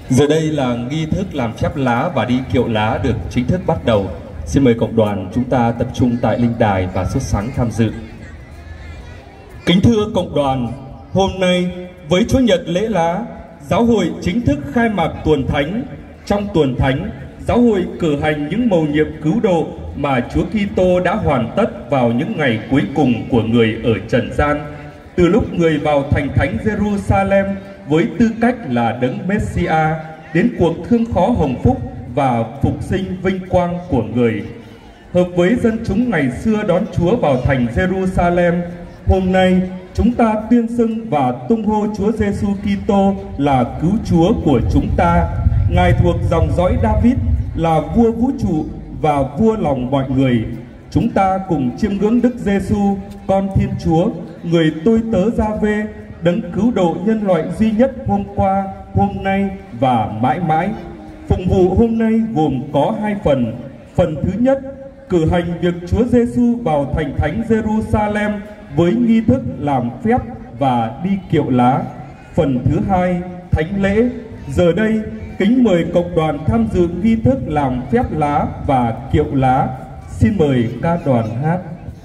Giờ đây là nghi thức làm phép lá và đi kiệu lá được chính thức bắt đầu. Xin mời cộng đoàn chúng ta tập trung tại linh đài và xuất sáng tham dự. Kính thưa cộng đoàn, hôm nay với Chúa Nhật lễ lá, giáo hội chính thức khai mạc tuần thánh. Trong tuần thánh, giáo hội cử hành những mầu nhiệm cứu độ mà Chúa Kitô đã hoàn tất vào những ngày cuối cùng của người ở trần gian. Từ lúc người vào thành thánh Jerusalem với tư cách là đấng Messia, đến cuộc thương khó hồng phúc và phục sinh vinh quang của người. Hợp với dân chúng ngày xưa đón Chúa vào thành Jerusalem, hôm nay chúng ta tuyên xưng và tung hô Chúa Giêsu Kitô là cứu Chúa của chúng ta. Ngài thuộc dòng dõi David, là vua vũ trụ và vua lòng mọi người. Chúng ta cùng chiêm ngưỡng Đức Giêsu, con Thiên Chúa, người tôi tớ Gia-vê, đấng cứu độ nhân loại duy nhất hôm qua, hôm nay và mãi mãi. Phụng vụ hôm nay gồm có hai phần. Phần thứ nhất, cử hành việc Chúa Giêsu vào thành thánh Jerusalem với nghi thức làm phép và đi kiệu lá. Phần thứ hai, thánh lễ. Giờ đây, kính mời cộng đoàn tham dự nghi thức làm phép lá và kiệu lá. Xin mời ca đoàn hát.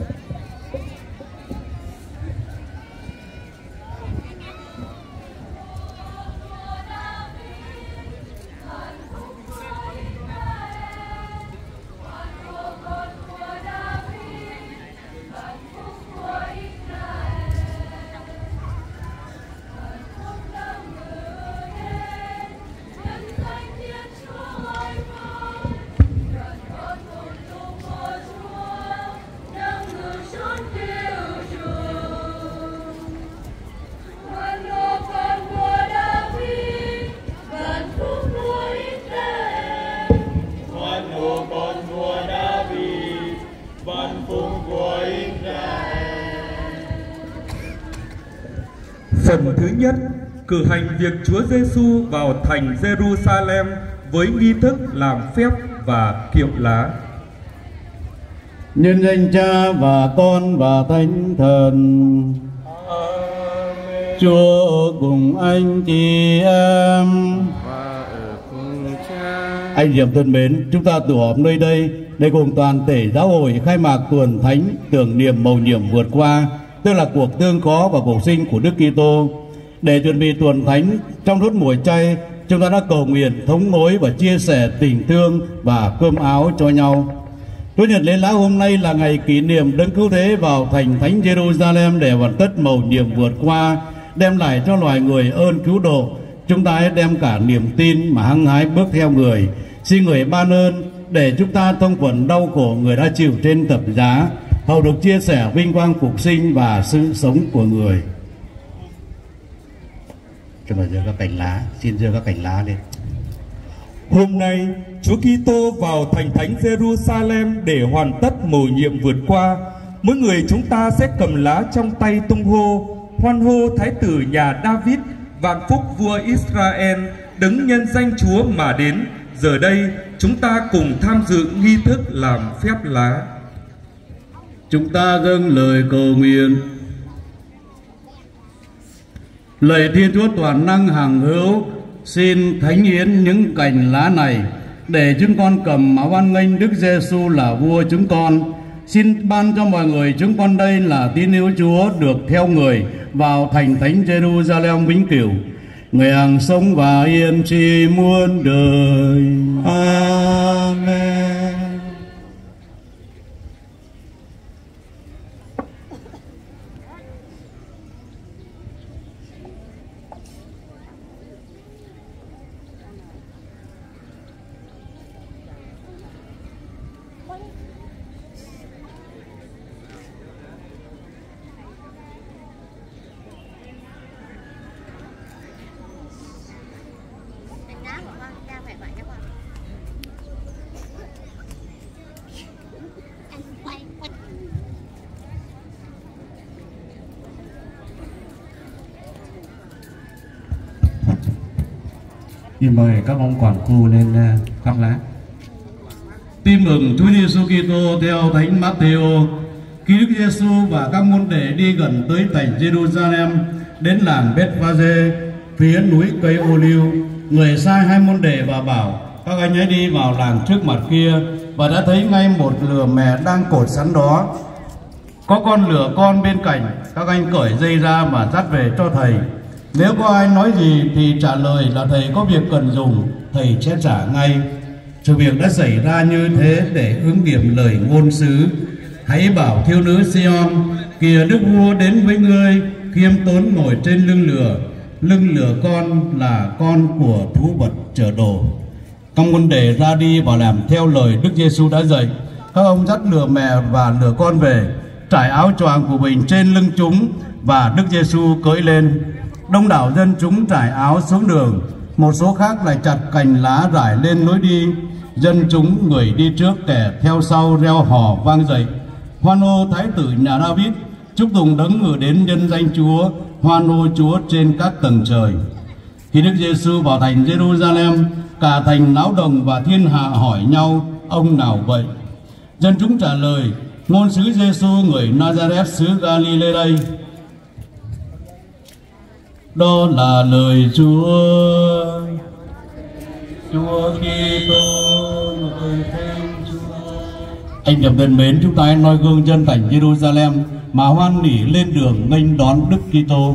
Phần thứ nhất, cử hành việc Chúa Giêsu vào thành Jerusalem với nghi thức làm phép và kiệu lá. Nhân danh Cha và Con và Thánh Thần. Amen. Chúa cùng anh chị em và ở cùng Cha. Anh chị em thân mến, chúng ta tụ họp nơi đây để cùng toàn thể giáo hội khai mạc tuần thánh tưởng niệm mầu nhiệm vượt qua, tức là cuộc thương khó và cuộc sinh của Đức Kitô. Để chuẩn bị tuần thánh trong suốt mùa chay, chúng ta đã cầu nguyện, thống nối và chia sẻ tình thương và cơm áo cho nhau. Chúa Nhật lễ lá hôm nay là ngày kỷ niệm đấng cứu thế vào thành thánh Jerusalem để hoàn tất mầu nhiệm vượt qua, đem lại cho loài người ơn cứu độ. Chúng ta hãy đem cả niềm tin mà hăng hái bước theo người. Xin người ban ơn để chúng ta thông phần đau khổ người đã chịu trên thập giá, hầu được chia sẻ vinh quang phục sinh và sự sống của người. Chúng ta giơ các cành lá, xin giơ các cành lá lên. Hôm nay, Chúa Kitô vào thành thánh Jerusalem để hoàn tất mầu nhiệm vượt qua. Mỗi người chúng ta sẽ cầm lá trong tay tung hô, hoan hô Thái tử nhà David, vạn phúc vua Israel, đấng nhân danh Chúa mà đến. Giờ đây, chúng ta cùng tham dự nghi thức làm phép lá. Chúng ta dâng lời cầu nguyện. Lạy Thiên Chúa toàn năng hằng hữu, xin thánh hiến những cành lá này để chúng con cầm máu hoan nghênh Đức Giêsu là vua chúng con. Xin ban cho mọi người chúng con đây là tín hữu Chúa được theo người vào thành thánh Jerusalem vĩnh cửu, người hằng sống và yên tri muôn đời. Amen. Xin mời các ông quản khu lên cắt lá. Tin mừng Chúa Giêsu Kitô theo Thánh Matthew. Khi Đức Giêsu và các môn đệ đi gần tới thành Jerusalem, đến làng Bethphage phía núi cây Ô Liu, người sai hai môn đệ và bảo các anh ấy đi vào làng trước mặt kia, và đã thấy ngay một lửa mè đang cột sẵn đó. Có con lửa con bên cạnh, các anh cởi dây ra mà dắt về cho thầy. Nếu có ai nói gì thì trả lời là thầy có việc cần dùng, thầy sẽ trả ngay. Sự việc đã xảy ra như thế để ứng nghiệm lời ngôn sứ: hãy bảo thiếu nữ Sion, kìa đức vua đến với ngươi, khiêm tốn ngồi trên lưng lửa con là con của thú vật chở đồ. Các môn đệ ra đi và làm theo lời Đức Giêsu đã dạy. Các ông dắt lửa mẹ và lửa con về, trải áo choàng của mình trên lưng chúng, và Đức Giêsu cưỡi lên. Đông đảo dân chúng trải áo xuống đường, một số khác lại chặt cành lá rải lên lối đi. Dân chúng, người đi trước kẻ theo sau, reo hò vang dậy: hoan hô Thái tử nhà David, chúc tùng đấng ngự đến nhân danh Chúa, hoan hô Chúa trên các tầng trời. Khi Đức Giêsu vào thành Jerusalem, cả thành náo động và thiên hạ hỏi nhau: ông nào vậy? Dân chúng trả lời: ngôn sứ Giêsu người Nazareth xứ Galilee đây. Đó là lời Chúa. Chúa Kitô, người Thánh Chúa. Anh em thân mến, chúng ta hãy noi gương dân thành Jerusalem mà hoan hỉ lên đường nghênh đón Đức Kitô.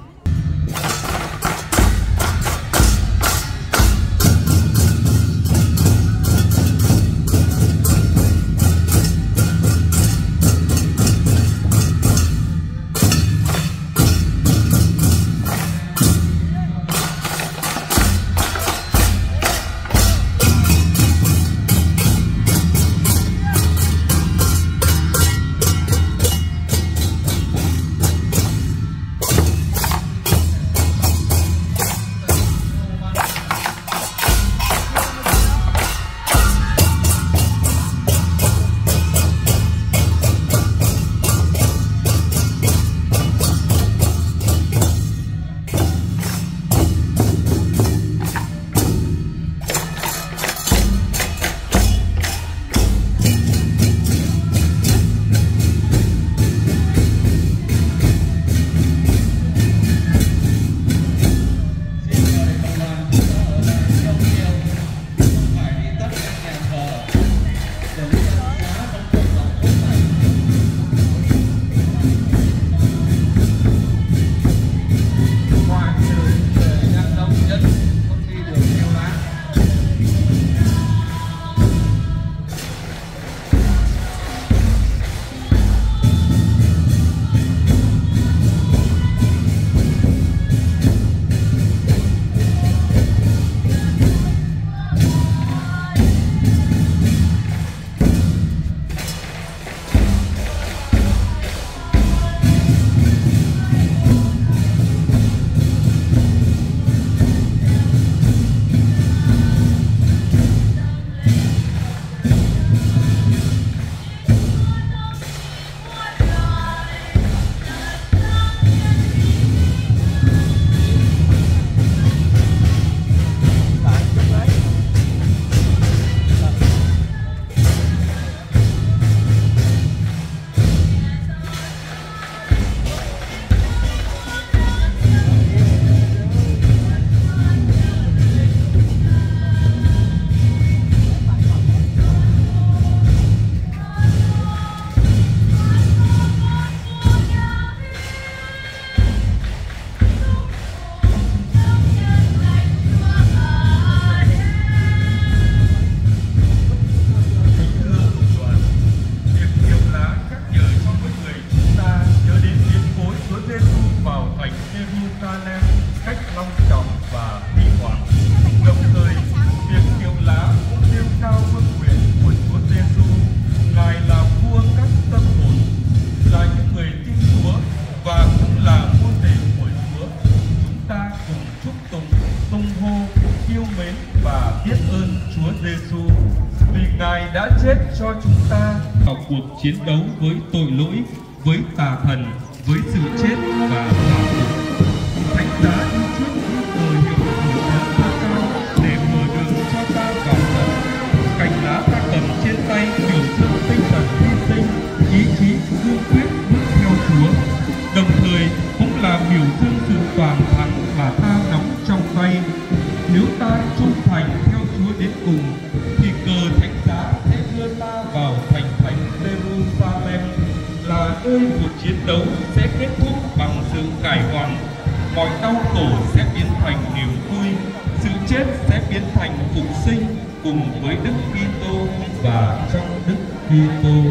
cho chúng ta vào cuộc chiến đấu với tội lỗi, với tà thần, với sự chết và hỏa ngục. Thánh giá đi trước những cờ hiệu của ta cao để mở đường cho ta vào trận. Cành lá ta cầm trên tay biểu dương tinh thần hy sinh, ý chí cương quyết bước theo Chúa, đồng thời cũng là biểu dương sự toàn thắng mà ta nắm trong tay. Nếu ta ơi, cuộc chiến đấu sẽ kết thúc bằng sự khải hoàn. Mọi đau khổ sẽ biến thành niềm vui, sự chết sẽ biến thành phục sinh cùng với Đức Kitô và trong Đức Kitô.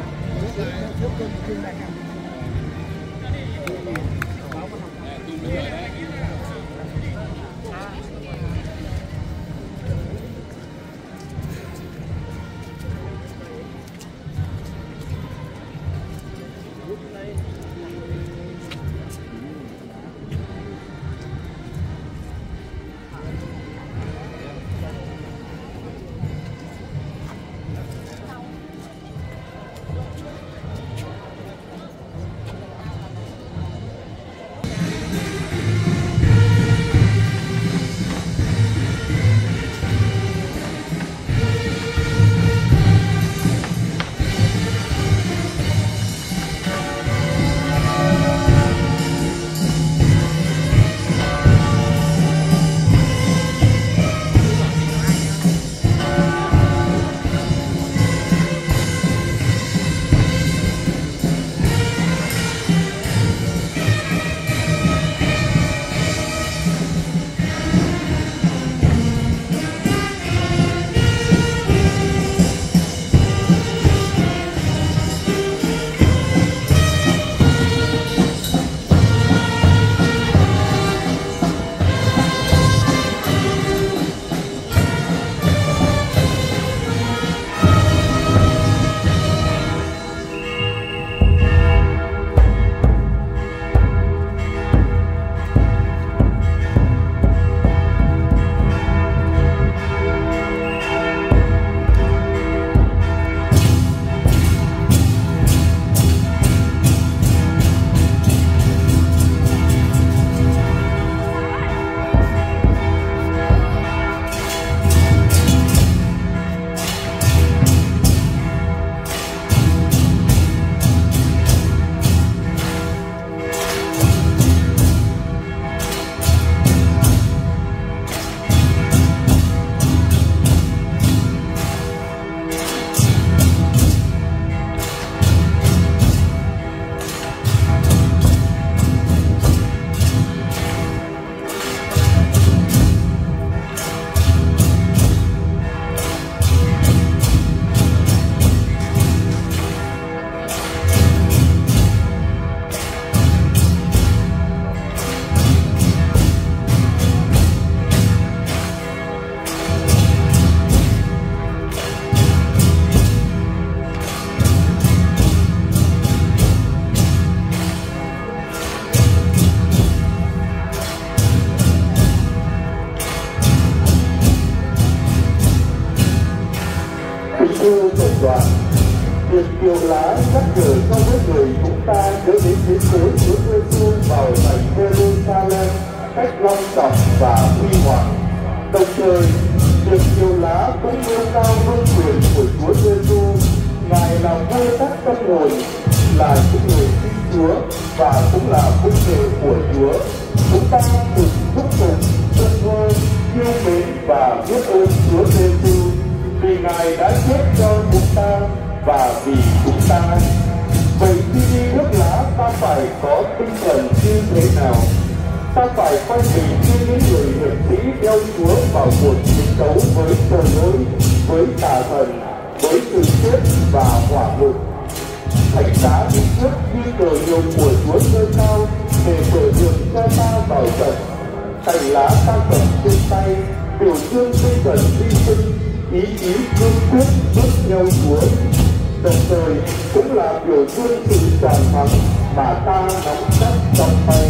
Thưa cộng đoàn, việc kiều lá nhắc nhở cho mỗi người chúng ta nhớ đến biến cố Chúa Giêsu vào thành Jerusalem cách long trọng và huy hoàng. Đồng thời, việc kiều lá cũng nêu cao vương quyền của Chúa Giêsu. Ngài là vua các tâm hồn, là những người tin Chúa và cũng là vinh dự của Chúa. Chúng ta cùng chúc tụng, dân thơ, yêu mến và biết ơn Chúa Giêsu vì Ngài đã chết cho chúng ta và vì chúng ta. Vậy khi đi nước lá, ta phải có tinh thần như thế nào? Ta phải quay mình như những người hiệp sĩ theo Chúa vào cuộc chiến đấu với tội lỗi, với tà thần, với sự chết và hỏa ngục. Thánh giá đi trước như cờ hiệu của Chúa giơ cao để mở đường cho ta vào trận. Cành lá ta cầm trên tay biểu dương tinh thần hy sinh, ý chí cương quyết bước theo Chúa. Đồng thời cũng là biểu dương sự toàn thắng mà ta nắm chắc trong tay.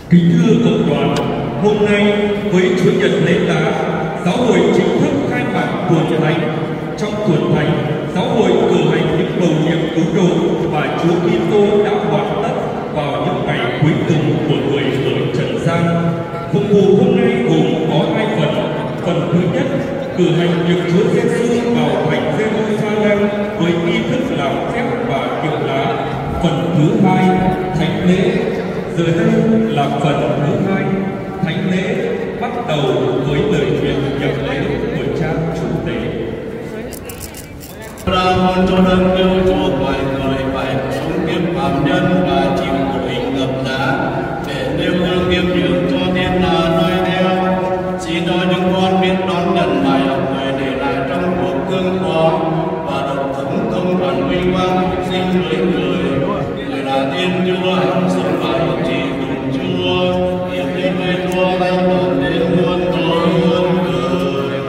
Kính thưa cộng đoàn, hôm nay với Chúa nhật lễ lá, giáo hội chính thức khai mạc tuần thánh. Trong tuần thánh, giáo hội cử hành những bầu nhiệm cứu độ và Chúa Kitô đã hoàn tất vào những ngày cuối cùng của người ở trần gian. Phục vụ hôm nay gồm có hai phần. Phần thứ nhất, cử hành việc Chúa Giêsu vào thành Jerusalem với nghi thức làm phép và kiệu lá. Phần thứ hai, thánh lễ. Giờ đây là phần thứ hai, thánh lễ bắt đầu với lời nguyện nhập lễ của cha chủ tế. Ra con cho đơn kêu cho mọi người phải sống kiếp phạm nhân và chịu khổ hình ngập đá để nêu gương kiếp dưỡng cho thiên hạ noi theo. Xin cho những con biết đón nhận bài học người để lại trong cuộc cương khó và độc thống công đoàn vinh quang phục sinh với người. Người là Thiên Chúa hằng sống phải chỉ cùng Chúa, hiệp đến với Chúa tay toàn đến muôn đời muôn đời.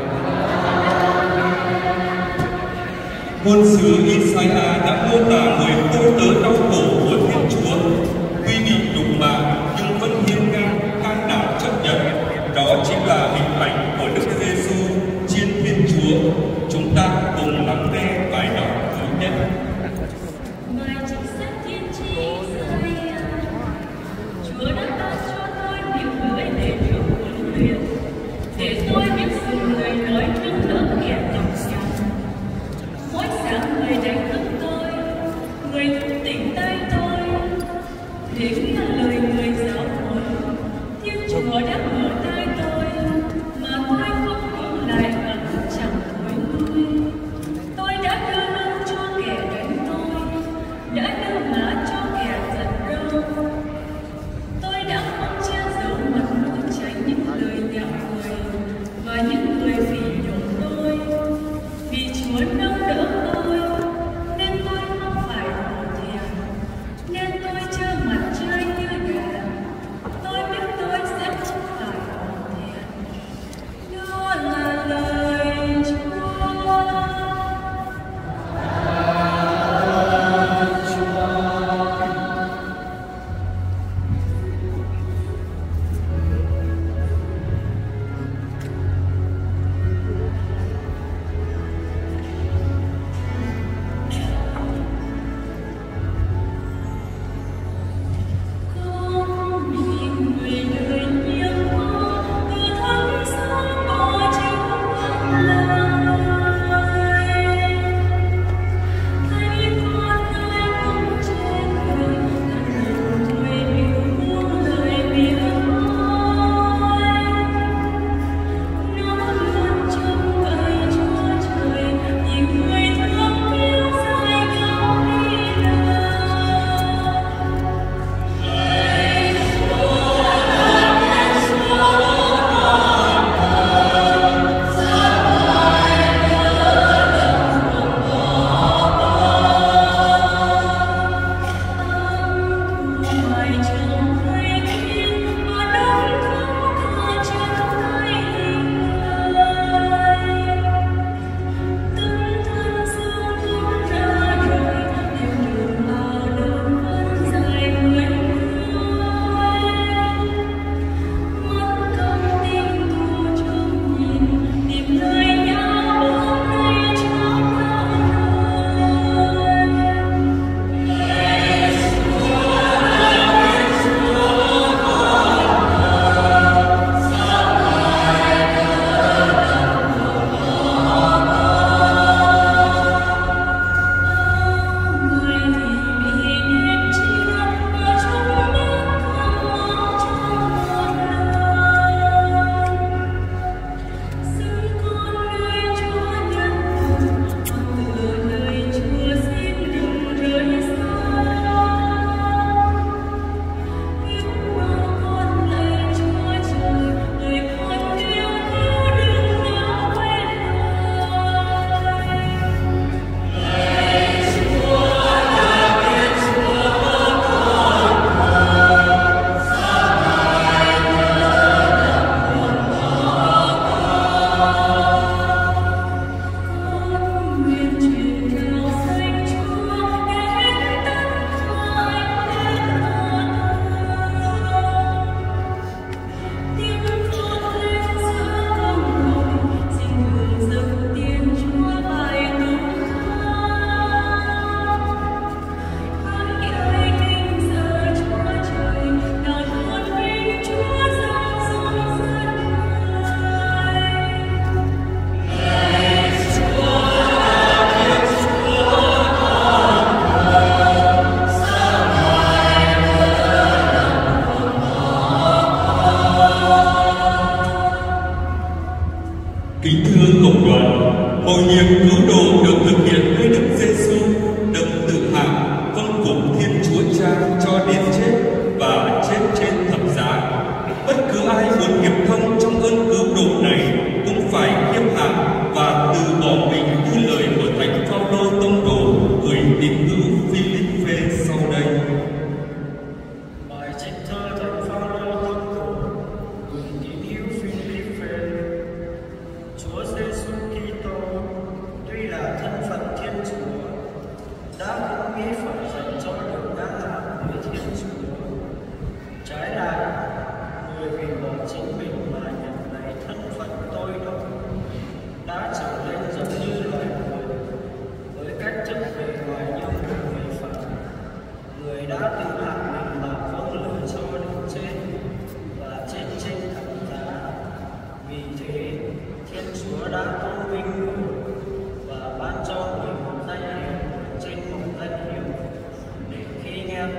Ngôn sứ Isaiah đã mô tả người tôi tớ đau khổ của Thiên Chúa, quy bị nhục mạ nhưng vẫn hiên ngang, can đảm chấp nhận. Đó chính là hình ảnh của Đức Giêsu trên Thiên Chúa. Chúng ta cùng lắng nghe bài đọc thứ nhất. Ngài chính sách tiên tri Isaiah, Chúa đã ban cho tôi những lưỡi để được huấn luyện, để tôi biết dùng lời nói nâng đỡ kẻ nhọc nhằn. Mỗi sáng người đánh thức tôi, người thức tỉnh tay tôi, để nghe lời người giáo huấn. Thiên Chúa đã mở tai tôi, mà tôi không ngừng lại và cũng chẳng thối lui. Tôi đã đưa lưng cho kẻ đánh tôi, đã đưa má cho kẻ giật râu. Tôi đã không che giấu mặt mũi tránh những lời nhạo người và những người phỉ nhổ tôi. Vì Chúa nâng đỡ tôi, nên tôi không phải hổ thẹn, nên tôi trơ mặt trai như gà. Tôi biết tôi sẽ không phải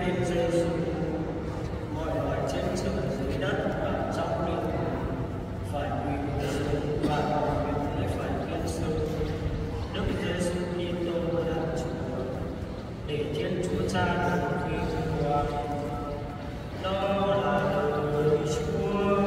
Đức Giêsu, mọi loài trên trời dưới đất và trong nước phải quỳ xuống và mọi người phải tuyên xưng Đức Giêsu Kitô là Chúa, để Thiên Chúa Cha được vinh quang. Đó là lời Chúa.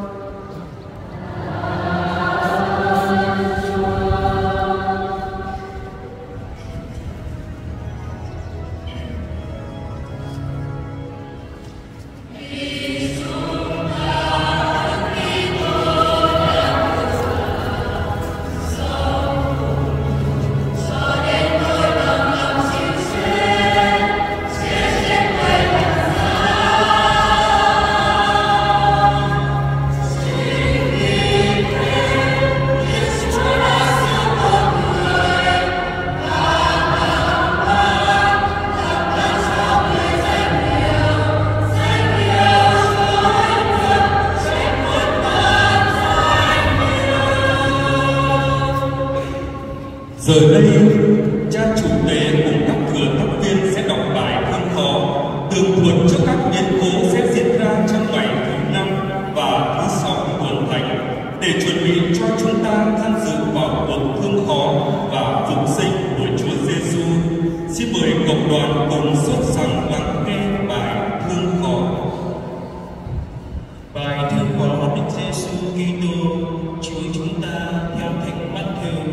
Giờ đây, cha chủ tế cùng các thừa thắp viên sẽ đọc bài thương khó, tường thuật cho các biến cố sẽ diễn ra trong ngày thứ 5 và thứ 6 tuần Thánh, để chuẩn bị cho chúng ta tham dự vào cuộc thương khó và phục sinh của Chúa Giêsu. Xin mời cộng đoàn cùng sốt sắng lắng nghe bài thương khó. Bài thương khó Đức Giêsu Kitô, Chúa chúng ta theo Thánh Matthew.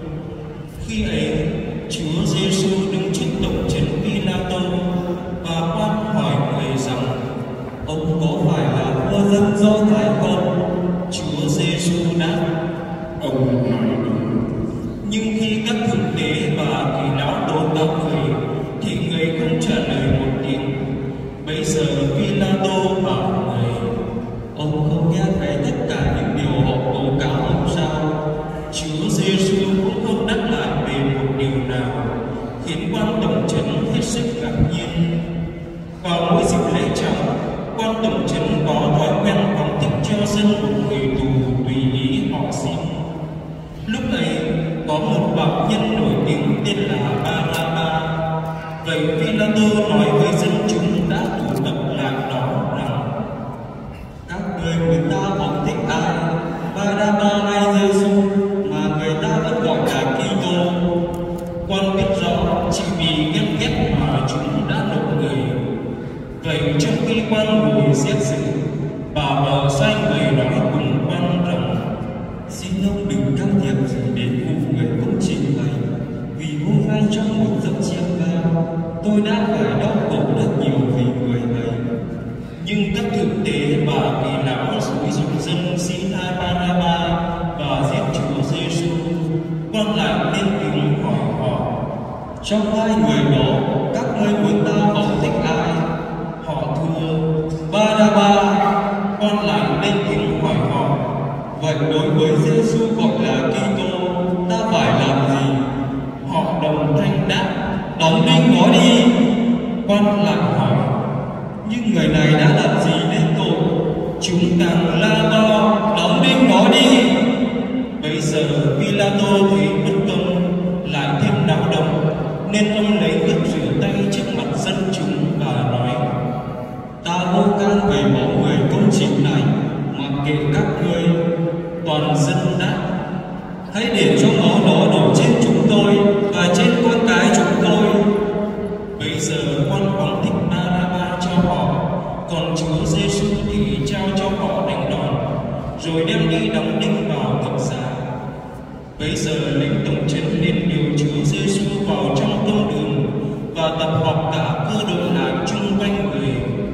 Khi ấy, Chúa Giêsu đứng trước tổng trấn Phi-la-tô và quan hỏi người rằng: ông có phải là vua dân Do Thái không? Chúa Giêsu đáp: ông nói đúng. Nhưng khi các thượng đế và kỳ lão tố cáo người, thì người không trả lời một tiếng. Bấy giờ Phi-la-tô bảo người: ông không nghe thấy tất cả những điều họ tố cáo ông sao? Chúa Giêsu cũng không đáp lại về một điều nào, khiến quan tổng trấn hết sức ngạc nhiên. Vào mỗi dịp lễ trọng, quan tổng trấn có thói quen phóng thích cho dân một người tù tùy ý họ xin. Lúc ấy có một bạo nhân nổi tiếng tên là Ba-ra-ba. Vậy Phi-la-tô nói với dân chúng đã tụ tập lại đó rằng: các người ta phóng thích ai, Ba-ra-ba hay Giêsu mà người ta vẫn gọi là Kitô? Quan biết rõ chỉ vì ghen ghét mà chúng đã nộp người. Vậy trong khi quan ngồi xét xử, bà vợ sai người nói cùng quan rằng: xin ông đừng can thiệp gì đến vụ người công trình này, vì hôm nay trong một giấc chiêm bao, tôi đã phải đau khổ rất nhiều vì người này. Nhưng các thượng đế và kỳ lão xúi giục dân xin tha Ba-ra-ba và giết Chúa Giêsu. Quan lại lên tiếng hỏi họ: trong hai người đó, các ngươi muốn ta phóng thích ai? Họ thưa: Ba-ra-ba. Quan lại lên tiếng hỏi họ: vậy đối với Giêsu gọi là Kitô, ta phải làm gì? Họ đồng thanh đáp: đóng đinh nó đi. Quan lại hỏi: nhưng người này đã làm gì nên tội? Chúng càng la to: đóng đinh nó đi. Bây giờ Phi-la-tô thấy bất công, lại thêm náo động, nên ông lấy nước rửa tay trước mặt dân chúng và nói: ta vô can về máu người công chính này, mặc kệ các ngươi. Toàn dân đáp: hãy để cho máu đó đổ trên chúng tôi và trên con cái chúng tôi. Bây giờ quan phóng thích Ba-ra-ba cho họ, còn Chúa Giêsu thì trao cho họ đánh đòn, rồi đem đi đóng đinh vào thập giá. Bấy giờ lính tổng trấn liền điều Chúa Giêsu vào trong công đường và tập họp cả cơ đội lại chung quanh người.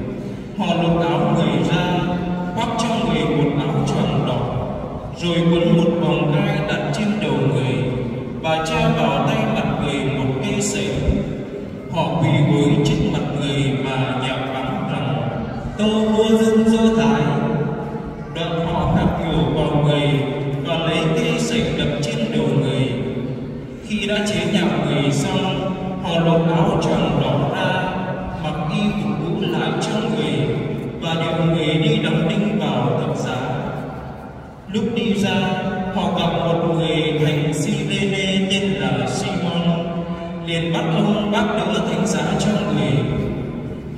Họ lột áo người ra, khoác cho người một áo choàng đỏ, rồi quấn một vòng gai đặt trên đầu người và treo vào tay mặt người một cây sẩy. Họ quỳ gối trước mặt người và nhạo báng rằng: tâu vua dân Do Thái. Đoạn họ khạc nhổ vào người và lấy cây sẩy đập trên đầu người. Khi đã chế nhạo người xong, họ lột áo choàng đỏ ra, mặc y phục cũ lại cho người và điều người đi đóng đinh vào thập giá. Lúc đi ra, họ gặp một người thành Cyrene tên là Simon, liền bắt ông bác đỡ thánh giá cho người.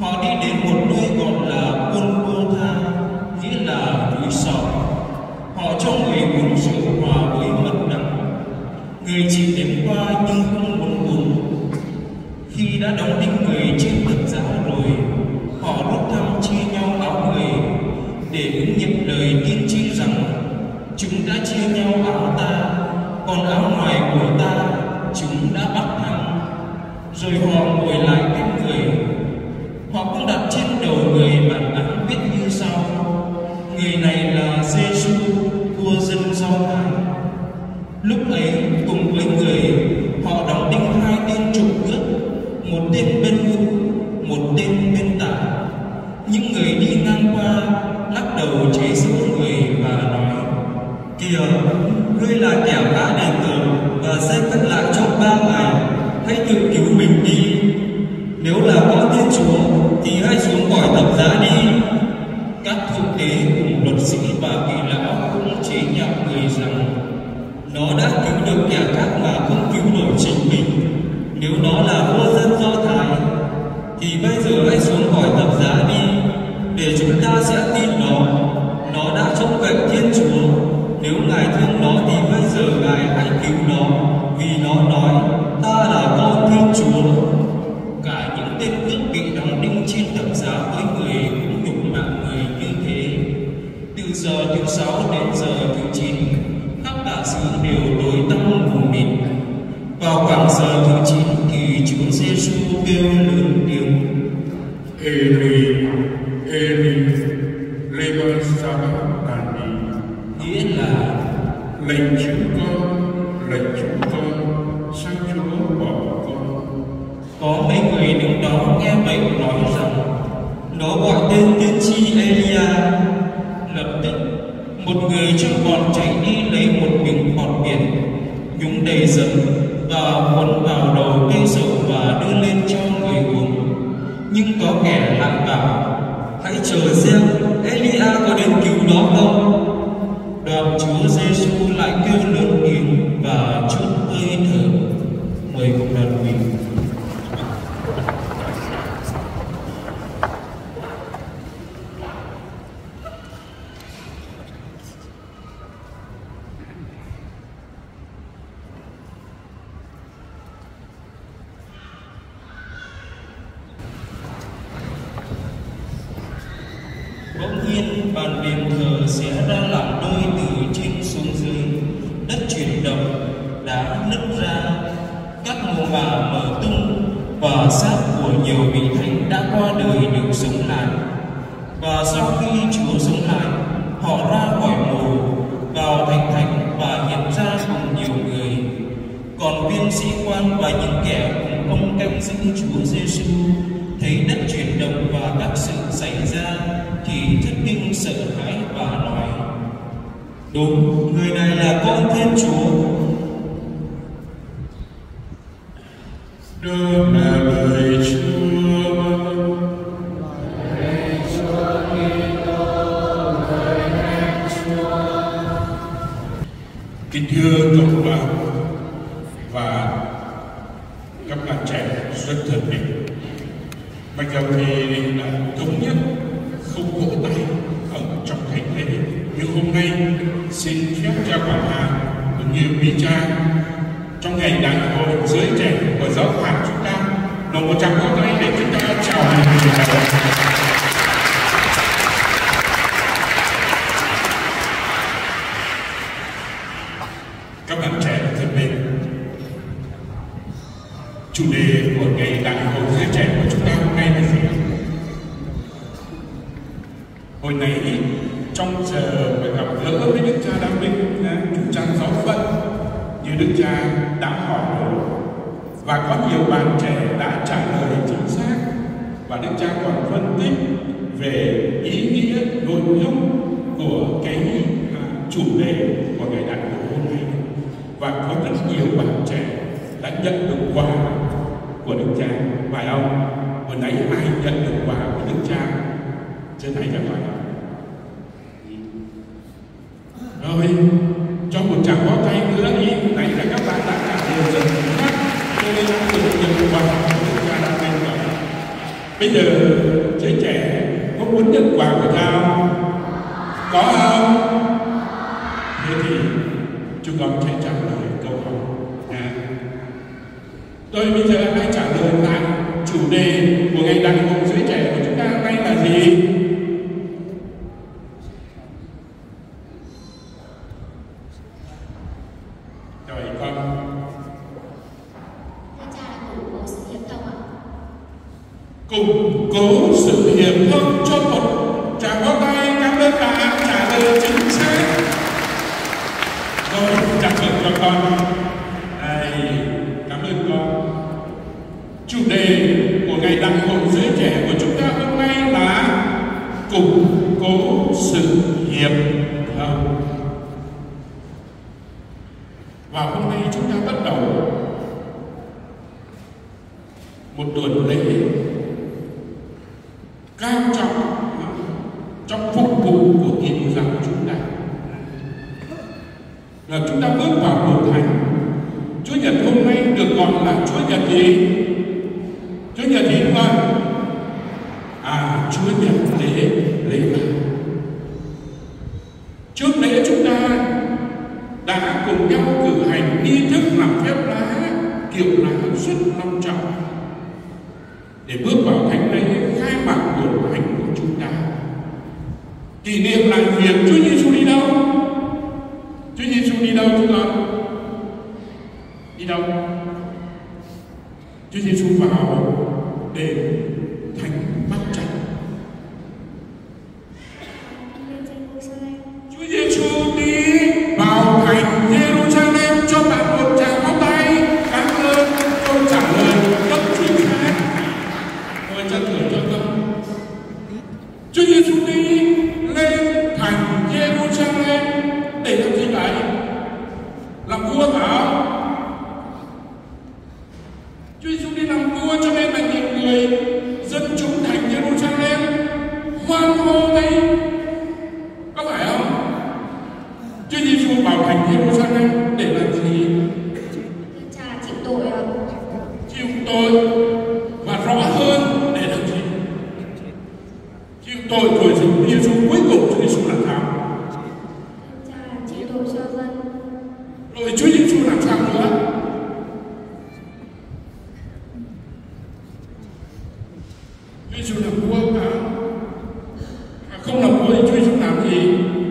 Họ đi đến một nơi gọi là Golgotha, nghĩa là núi sọ. Họ cho người uống rượu hòa với mật đắng. Người chỉ nếm qua nhưng không muốn uống. Khi đã đóng đinh người trên thập giá rồi, họ rút thăm chia nhau áo người để ứng nghiệm lời tiên tri rằng chúng đã chia nhau áo ta, còn áo ngoài của ta chúng đã bắt thăng. Rồi họ ngồi lại bên người. Họ cũng đặt trên đầu người bản án viết như sau: người này là Giêsu, vua dân Do Thái. Lúc ấy cùng với người, họ đóng đinh hai tên trộm cướp, một tên bên hữu, một tên bên tả. Những người đi ngang qua lắc đầu chế giễu người và nói: kìa, ngươi là kẻ đã đền thờ và sẽ cất lại trong 3 ngày, hãy tự cứu mình đi. Nếu là có Thiên Chúa thì hãy xuống khỏi thập giá đi. Các thượng đế cùng luật sĩ và kỳ lão cũng chế nhạo người rằng nó đã cứu được kẻ khác mà không cứu nổi chính mình. Nếu nó là vua dân Do Thái thì bây giờ hãy xuống khỏi thập giá đi, để chúng ta sẽ tin nó. Nó đã trông cậy Thiên Chúa. Nếu Ngài thương nó thì bây giờ Ngài hãy cứu nó, vì nó nói ta là con Thiên Chúa. Cả những tên cướp bị đóng đinh trên thập giá với người cũng nhục mạ người như thế. Từ giờ thứ 6 đến giờ thứ 9, khắp cả xứ đều tối tăm mù mịt. Vào khoảng giờ thứ 9 thì Chúa Giêsu kêu lớn tiếng: Eli, Eli, lema sabachthani, nghĩa là lạy chúng con, sao Chúa bỏ con? Có mấy người đứng đó nghe vậy nói rằng nó gọi tên tiên tri Elia. Lập tức một người trong bọn chạy đi lấy một miếng bọt biển, nhúng đầy giấm và cuốn vào đầu cây dầu và đưa lên cho người uống. Nhưng có kẻ lại bảo: hãy chờ xem Elia có đến cứu nó không. Đoạn Chúa Giêsu lại kêu lớn tiếng và trút hơi thở. Mời cộng đoàn quỳ. Bỗng nhiên bàn đền thờ xé ra làm đôi từ trên xuống dưới, đất chuyển động, đá nứt ra, các mồ mả mở tung và xác của nhiều vị thánh đã qua đời được sống lại. Và sau khi Chúa sống lại, họ ra khỏi mồ, vào thành thánh và hiện ra cùng nhiều người. Còn viên sĩ quan và những kẻ cùng ông canh giữ Chúa Giêsu thấy đất chuyển động và các sự xảy ra thì thất kinh sợ hãi và nói: đúng, người này là con Thiên Chúa. Đó là lời Chúa. Kính thưa cộng đoàn và các bạn trẻ rất thân mến, Bạch Giao Thị đã thống nhất không vỗ tay ở trong thánh lễ, nhưng hôm nay xin phép cha quản hà cũng như quý cha trong ngày đại hội giới trẻ của giáo phạt chúng ta nộp một tràng vỗ tay để chúng ta chào mừng người đại hội. Các bạn trẻ thân mến, chủ đề của ngày đại hội giới trẻ của chúng ta hôm nay là gì? Hồi nãy trong giờ gặp gỡ với Đức Cha Đăng Minh, chủ trang giáo phận, như Đức Cha đã hỏi rồi và có nhiều bạn trẻ đã trả lời chính xác, và Đức Cha còn phân tích về ý nghĩa nội dung của cái chủ đề của ngày đại hội hôm nay, và có rất nhiều bạn trẻ đã nhận được quà của Đức Cha, phải không? Hồi nãy ai nhận được quà của Đức Cha trên này chẳng phải không? Rồi, cho một tràng pháo tay nữa đi. Này là các bạn đã trả lời rất khác, cho nên đã được nhận quà của Đức Cha đã lên rồi. Bây giờ giới trẻ có muốn nhận quà của cha không? Có không? Thế thì chúng con sẽ trả lời câu hỏi nha. Tôi bây giờ hãy trả lời lại chủ đề của ngày đại hội giới trẻ của chúng ta hôm nay là gì? Rồi con. Củng cố sự hiệp thông cho một tràng pháo tay. Cảm ơn bạn trả lời chính xác. Rồi trả lời cho con. Đây, cảm ơn con. Chủ đề của ngày đại hội giới trẻ của chúng ta hôm nay là củng cố sự hiệp thông. Và hôm nay chúng ta bắt đầu một tuần lễ cao trọng trong phục vụ của Kitô giáo chúng ta, là chúng ta bước vào hội thánh. Chúa Nhật hôm nay được gọi là Chúa Nhật gì? Chúa Nhật gì đúng không? Chúa Nhật lễ vàng. Trước lễ chúng ta đã cùng nhau cử hành nghi thức làm phép lá, kiệu lá rất long trọng để bước vào thánh lễ khai mạc hội thánh của chúng ta. Kỷ niệm lại việc Chúa Giêsu đi đâu? Chúa Giêsu đi đâu chúng con? Đi đâu? Chúa Giêsu vào đền thánh Báp Trạch. Chúa Giêsu đi vào thành Jerusalem. Cho bạn một tràng pháo tay. Cảm ơn câu trả lời rất chính xác. Tôi chân thưởng cho con. Chúa Giêsu đi lên thành Jerusalem để làm gì vậy? Làm vua hả? Chúa Giêsu đi làm vua cho nên là nhiều người dân chúng thành Jerusalem hoan hô đấy. Có phải không? Chúa Giêsu vào thành Jerusalem để làm gì? Cha chịu tội ạ. Chịu tội. Và rõ hơn để làm gì? Chịu tội rồi Chúa Giêsu cuối cùng Chúa Giêsu làm sao? Cha chịu tội cho dân. Rồi Chúa Giêsu làm sao nữa? Chúa Giêsu làm vua mà. Không làm vua thì Chúa Giêsu làm gì?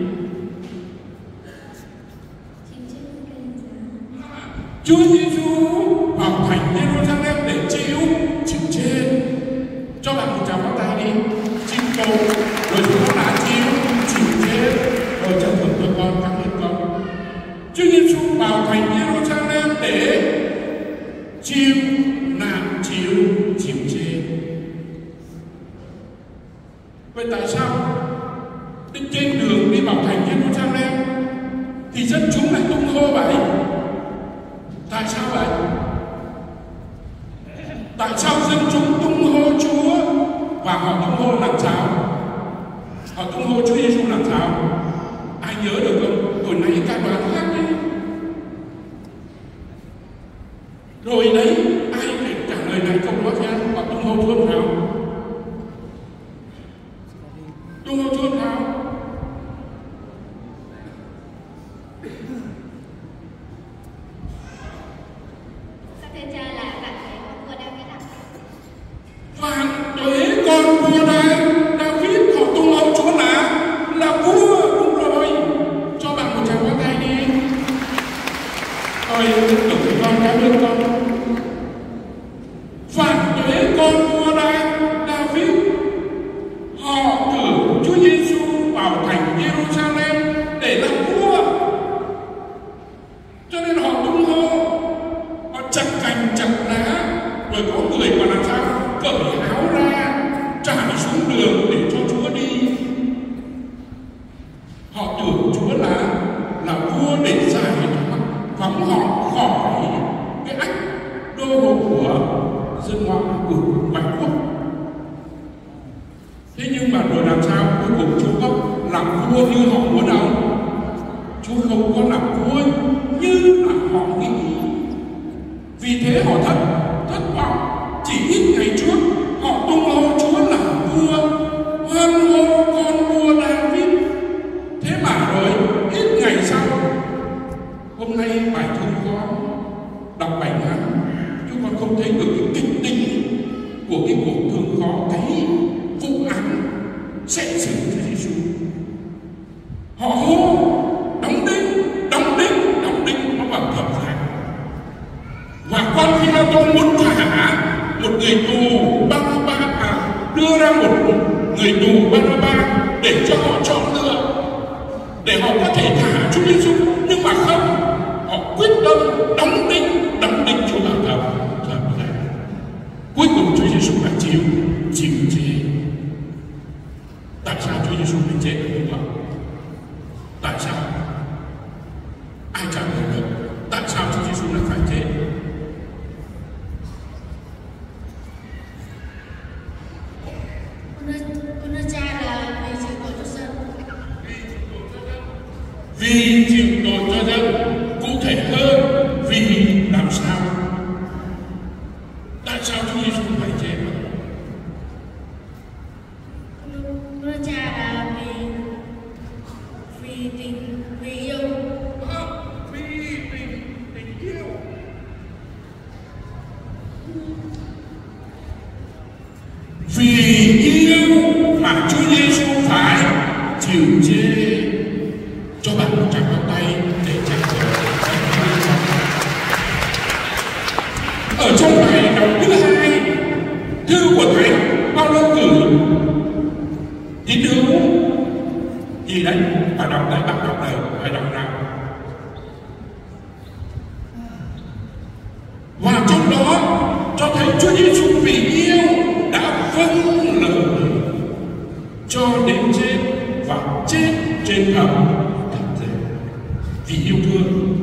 Chúa Giêsu vào thành Jerusalem để chịu chết. Cho bạn một tràng pháo tay đi. Chịu tội rồi chúng nó đã chịu chết. Rồi chân thưởng cho con, cảm ơn con. Chúa Giêsu vào thành Jerusalem để chịu nạn, chịu chết. Vậy tại sao trên đường đi vào thành Jerusalem thì dân chúng lại tung hô vậy? Tại sao vậy? Tại sao dân chúng tung hô Chúa? Và họ tung hô làm sao? Họ tung hô Chúa Giêsu làm sao? Ai nhớ được không? Hồi nãy các bạn hát đi. Rồi đấy, ai phải trả lời này câu đó xem? Họ tung hô Chúa làm sao? Tung hô Chúa làm sao? Phản đối con vua David, họ tung hô Chúa là vua. Đúng rồi. Cho bạn một tràng pháo tay đi. Rồi tiếp tục với con, cảm ơn con. Phản đối con vua David, họ cử Chúa Giêsu vào thành Jerusalem để làm vua. Cho nên họ tung hô, họ chặt cành chặt lá, rồi có người mà làm sao cởi áo ra trải xuống đường để cho Chúa đi. Họ tưởng Chúa là vua để giải phóng họ khỏi cái ách đô hộ của dân ngoại của ngoại quốc. Thế nhưng mà rồi làm sao? Cuối cùng Chúa có làm vua như họ muốn không? Chúa không có làm vua như là họ nghĩ. Vì thế họ thất vọng. Chỉ ít ngày trước họ tung hô Chúa người tù đưa ra một người tù Barnabas để cho họ chọn lựa, để họ có thể thả Chúa Giêsu, nhưng mà không, họ quyết tâm đóng đinh Chúa vào thập giá. Cuối cùng Chúa Giêsu phải chịu chết. Tại sao Chúa Giêsu bị chết được như vậy? Tại sao? Ai trả lời được? Tại sao Chúa Giêsu lại phải chết? Con cha là vì chịu tội cho dân. Vì chịu tội cho dân. Cụ thể hơn, vì làm sao? Tại sao Chúa Giêsu phải chết? Con cha là vì yêu. Vì tình yêu. Vì yêu mà Chúa Giêsu phải chịu chết. Cho bạn một tràng pháo tay để chào mừng. Ở trong bài đọc thứ 2 thư của Thánh Phaolô gửi tín hữu gì đấy, bạn đọc đấy, bạn đọc này, phải đọc nào. Và trong đó cho thấy Chúa Giêsu vì yêu đã vâng lời cho đến chết và chết trên thập giá vì yêu thương.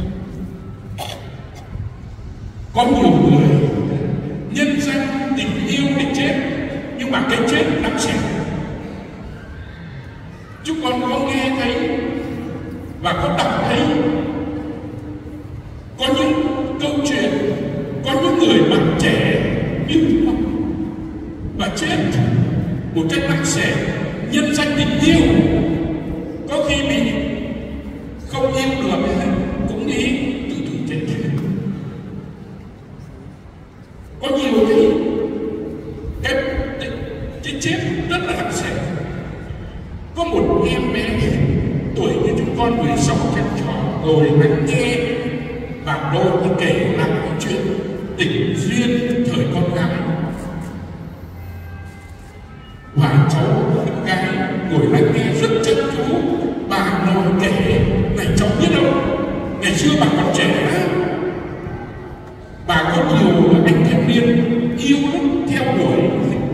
Có nhiều người nhân danh tình yêu để chết, nhưng mà cái chết đáng sợ. Chúng con có nghe thấy và có đọc thấy có những câu chuyện, có những người bạn trẻ yêu và chết một cách đáng sợ nhân danh tình yêu. Có khi bị không yêu được cũng đi tự tử chết. Có nhiều cái chết rất là đáng sợ. Có một em bé tuổi như chúng con 16 chắc trò ngồi lắng nghe và đôi kể lại cái chuyện tình duyên thời con gái. Và cháu gái ngồi lắng nghe rất chăm chú. Bà ngồi kể, này cháu biết không, ngày xưa bà còn trẻ, bà có nhiều anh thanh niên yêu lắm, theo đuổi.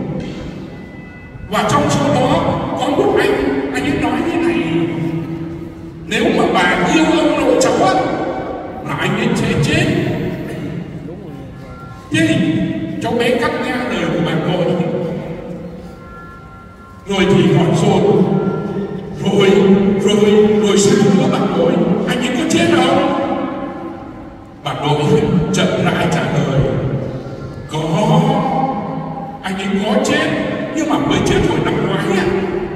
Và trong số đó có một anh ấy nói như này: nếu mà bà yêu ông nội cháu á, là anh ấy sẽ chết. Thế thì cháu bé cắt nghe lời của bà nội. Rồi thì hỏi rồi sao nữa bà nội, anh ấy có chết không? Bà nội chậm rãi trả lời: có, anh ấy có chết, nhưng mà mới chết hồi năm ngoái ạ.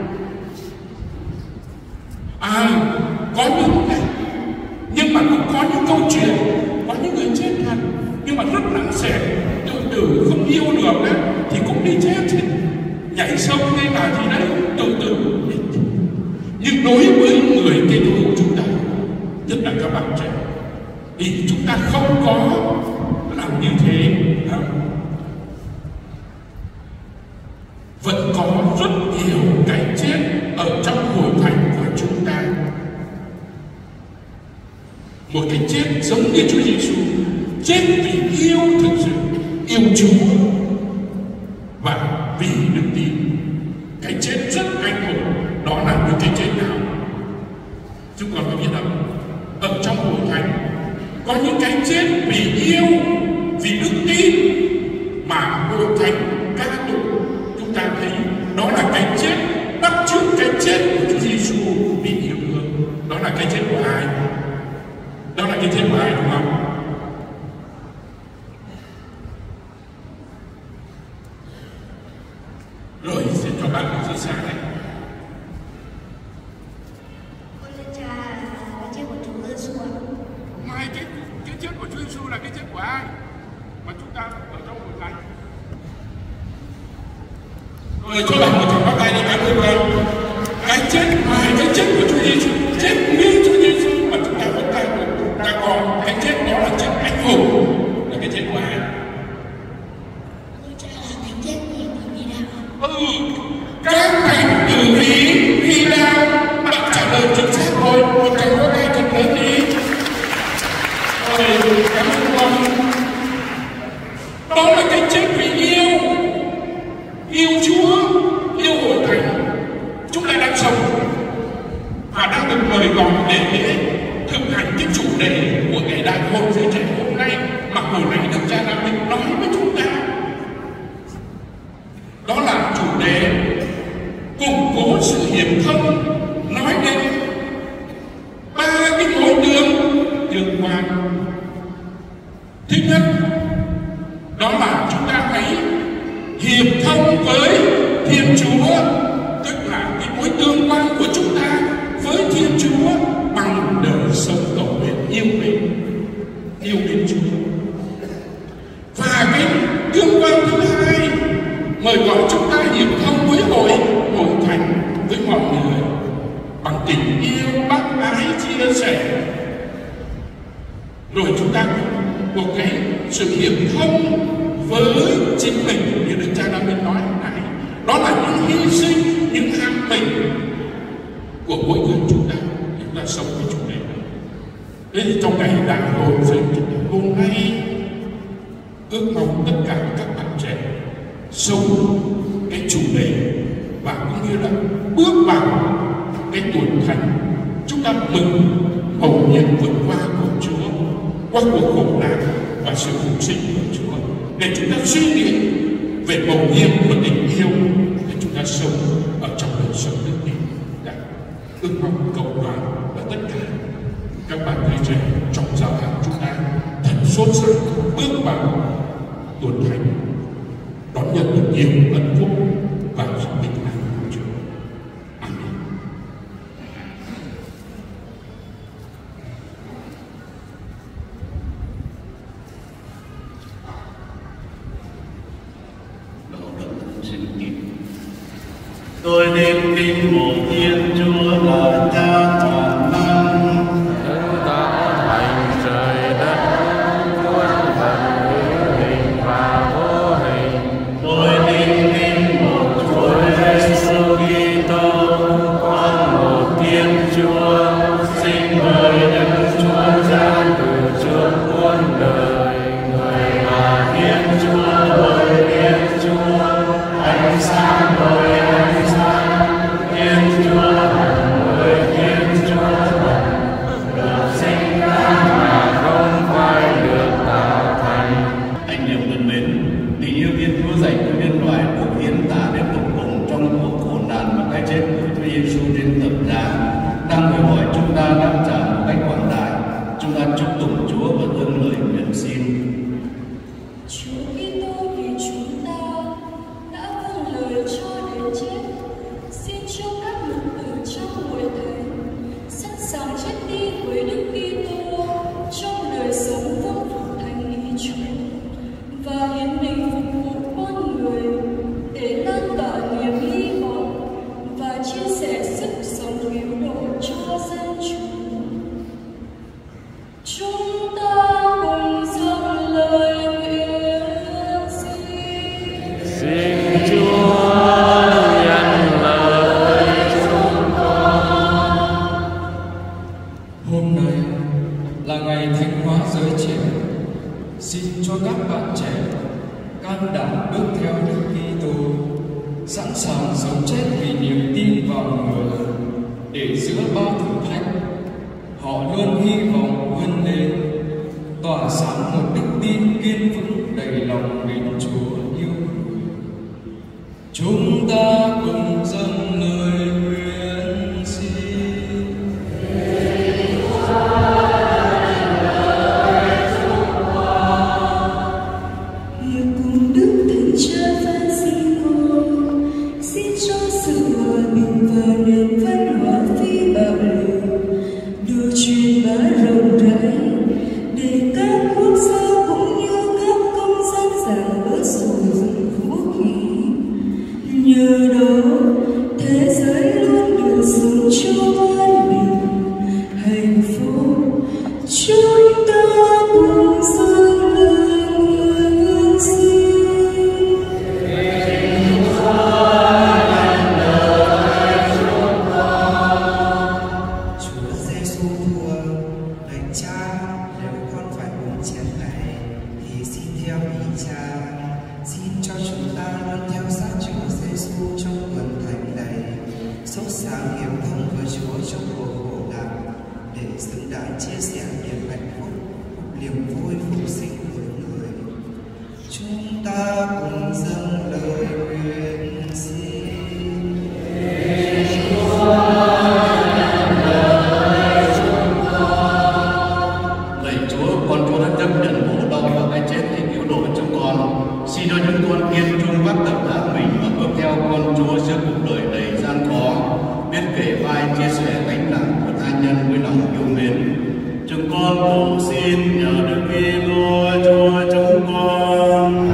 Có những, nhưng mà cũng có những câu chuyện, có những người chết thật, nhưng mà rất nặng sẻ, tự tử không yêu được đấy, thì cũng đi chết, nhảy sông hay là gì đấy, tự tử. Nhưng đối với người Kitô hữu chúng ta, nhất là các bạn trẻ, thì chúng ta không có làm như thế. Vẫn có rất nhiều cái chết ở trong hội thánh của chúng ta. Một cái chết giống như Chúa Giêsu, chết vì yêu thực sự, yêu Chúa và vì đức tin. Cái chết rất anh hùng. Đó là những cái chết nào? Chúng con có biết không? Ở trong hội thánh có những cái chết vì yêu, vì đức tin mà hội thánh ca tụng. Chúng ta thấy đó là cái chết bắt chước cái chết của Chúa Giêsu vì yêu thương. Đó là cái chết của ai? Đó là cái chết của ai, đúng không? Rồi xin cho bạn một chia sẻ này. Con cha là cái chết của Chúa Giêsu ạ. Ngoài cái chết của Chúa Giêsu là cái chết của ai mà chúng ta ở trong hội thánh? Rồi cho bạn một tràng pháo tay đi cảm ơn con. Cái chết ngoài cái chết của Chúa Giêsu, chết như Chúa Giêsu mà chúng ta vẫn ta còn cái chết đó là chết anh hùng, là cái chết của ai? Các thành tử Hy Đạo. Bạn trả lời chính xác rồi. Một tràng vỗ tay thật lớn đi. Rồi, cảm ơn con. Đó là cái chết vì yêu Chúa, yêu hội thánh. Chúng ta đang sống và đang được mời gọi để thực hành cái chủ đề của ngày đại hội giới trẻ hôm nay mà hồi nãy Đức Cha Nam Minh nói với chúng ta. Đó là chủ đề củng cố sự hiệp thông, nói đến ba cái mối tương quan. Thứ nhất, đó là chúng ta hãy hiệp thông với Thiên Chúa, tức là cái mối tương quan của chúng ta với Thiên Chúa bằng đời sống cầu nguyện yêu mến Chúa. Và cái tương quan thứ hai mời gọi chúng ta hiệp thông với hội thánh, với mọi người bằng tình yêu bác ái chia sẻ. Rồi chúng ta có cái sự hiệp thông với chính mình như Đức Cha Nam Minh nói hồi nãy. Đó là những hy sinh, những ham mình của mỗi người chúng ta sống với chủ đề này. Thế thì trong ngày đại hội giới trẻ hôm nay, ước mong tất cả các bạn trẻ sống cái chủ đề và cũng như là bước vào cái tuổi thánh. Chúng ta mừng hầu nhận vượt qua của Chúa, qua cuộc khổ nạn và sự phục sinh của Chúa, để chúng ta suy nghĩ về mầu nhiệm của tình yêu để chúng ta sống ở trong đời sống nước Mỹ. Ước mong cộng đoàn và tất cả các bạn thầy trẻ trong giáo hội chúng ta thật sốt sắng bước vào tuần thánh, đón nhận được nhiều ân phúc và sự bình an của Chúa. Amen. Tôi nên kính một Thiên Chúa là Cha toàn năng, tạo thành trời đất, muôn vật hữu hình và vô hình. tôi nên kính một Chúa Giêsu Kitô, Con một Thiên Chúa, sinh bởi Đức Chúa Cha từ trước muôn đời, người là Thiên Chúa bởi Thiên Chúa, ánh sáng bởi ánh sáng, Thiên Chúa hằng bởi Thiên Chúa hằng, được sinh ra mà không phải được tạo thành. anh em thân mến, tình yêu Thiên Chúa dành cho nhân loại được hiến tả đến tột cùng trong cuộc khổ nạn và cái chết của Chúa Giêsu trên thập giá, đang đòi hỏi chúng ta đáp trả một cách quảng đại. Chúng ta chúc tụng Chúa và dâng lời nguyện xin. Chúa Kitô vì chúng ta đã vâng lời cho đến chết, xin cho các mục tử trong hội thánh sẵn sàng chết đi với Đức Kitô trong đời sống vâng phục thành ý Chúa và hiến mình phục vụ con người để lan tỏa niềm hy vọng và chia sẻ sức sống cứu độ cho dân chúng. Chúng ta cùng dâng lời nguyện xin. Xin Chúa nhận lời chúng con. Hôm nay là ngày thánh hóa giới trẻ. Xin cho các bạn trẻ can đảm bước theo Đức Kitô, sẵn sàng sống chết vì niềm tin vào người, để giữa bao thử thách họ luôn hy vọng vươn lên, tỏa sáng một đức tin kiên vững đầy lòng mến Chúa yêu người. Chúng ta cùng dâng lời nguyện xin. Hiệp cùng Đức Thánh Cha Francisco, xin cho sự hòa bình và nền văn hóa phi bạo lực được truyền bá rộng rãi, để các quốc gia cũng như các công dân giảm bớt sử dụng vũ khí. Nhờ đó, thế giới luôn được sống trong an bình, hạnh phúc. Chúng ta cùng dâng lời nguyện xin. cùng dâng lời nguyện xin. Lạy Chúa, con Chúa đã chấp nhận khổ đau và cái chết để cứu độ chúng con. Xin cho chúng con kiên trung vác tập giá mình và bước theo con Chúa giữa cuộc đời đầy gian khó, biết kể vai chia sẻ gánh nặng của tha nhân với lòng yêu mến. Chúng con cầu xin nhờ Đức Kitô Chúa chúng con.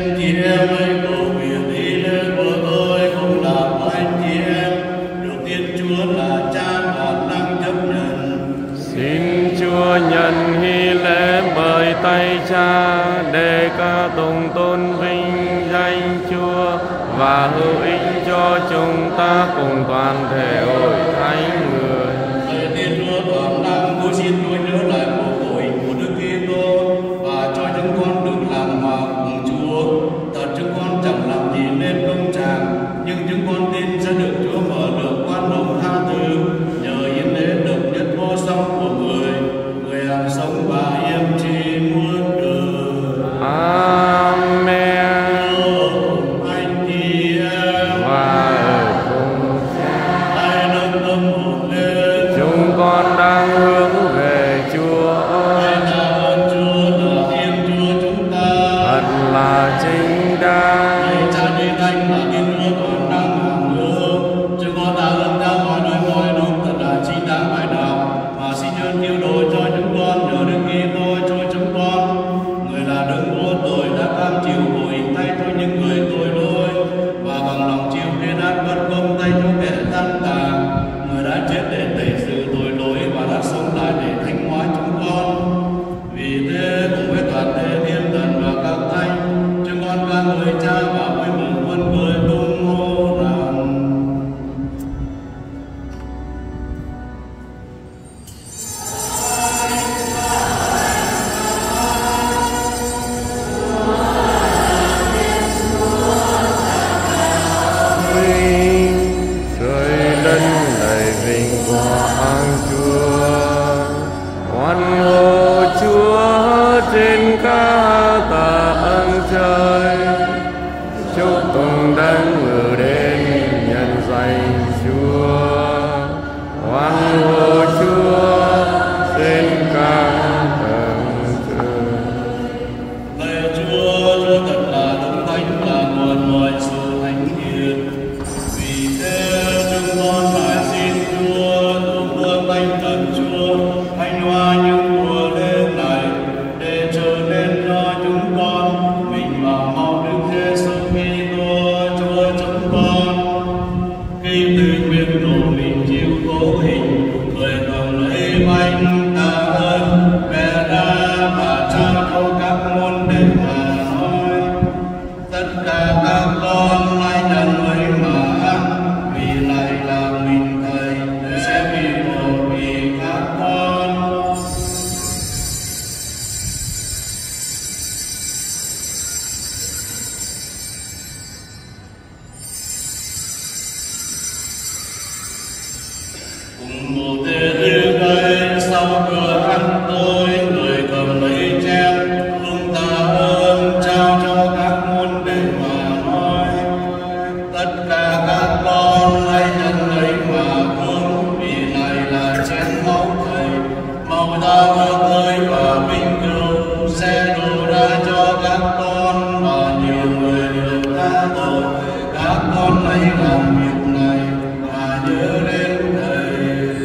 anh chị em ơi, cầu nguyện ý lễ của tôi cũng là của anh chị em, được Thiên Chúa là Cha toàn năng chấp nhận. Xin Chúa nhận hy lễ bởi tay Cha để ca tụng tôn vinh danh Chúa và hữu ích cho chúng ta cùng toàn thể hội thánh người. Thầy Thiên Chúa toàn năng, tôi xin tôi nhớ lại cuộc tội của Đức Kitô và cho chúng con được làm hòa cùng Chúa. Thật chúng con chẳng làm gì nên công trạng, nhưng chúng con tin sẽ được Chúa mở được quan hồng tha thứ nhờ hiến lễ độc nhất vô song của người hằng sống và yêm tri muôn đời. Amen. Anh chị em Và ở cùng hãy nâng tâm hồn lên. chúng con đang hướng về Chúa. Hãy tạ ơn Chúa là Thiên Chúa chúng ta. Thật là chính đáng. Hãy Cha đi Thánh là Thiên Chúa toàn năng hằng hữu. Chúng con tạ ơn Cha mọi nơi mọi lúc thật là chính đáng bài đạo và xin ơn cứu độ cho chúng con nhờ Đức Kitô cho chúng con. Người là đấng vô tội đã cam chịu tội thay cho những người tội lỗi và bằng lòng chịu cái ác bất công thay cho kẻ gian tà. Người đã chết để tẩy trừ tội lỗi và đã sống lại để thánh hóa chúng con. Vì thế cùng với toàn thể thiên thần và các thánh, chúng con ca ngợi Cha và vui mừng quân cười tung hô rằng: Trời đất lạy vinh quang Chúa, hoan hô Chúa trên các tầng trời, chúc tụng đấng ngự đến nhân danh Chúa, hoan hô Chúa trên các tầng trời. Lạy Chúa, Chúa thật là đấng thánh, là nguồn mọi sự thánh hiền. Vì thế chúng con lại xin Chúa tụng đưa thánh thần Chúa thanh hóa những mùa lễ này để trở nên cho chúng con mình và mau Đức Giêsu Kitô Chúa chúng con. Khi từ nguyện độ mình chịu cố hình, người cầm lấy bánh tạ ơn bẻ ra và trao cho các môn đệ mà nói: tất cả các con hãy nhận lấy mà ăn, vì này là mình Thầy sẽ bị đổ vì các con. Cùng một thế thứ đây sau bữa ăn tối, người cầm lấy chén hương tạ ơn trao cho các môn đệ mà nói: tất cả các con hãy nhận lấy mà uống, vì này là chén máu Thầy, máu ta vỡ ơi và vinh cửu sẽ đổ ra cho các con và nhiều người được tha tội. Các con hãy làm việc này và nhớ đến Thầy.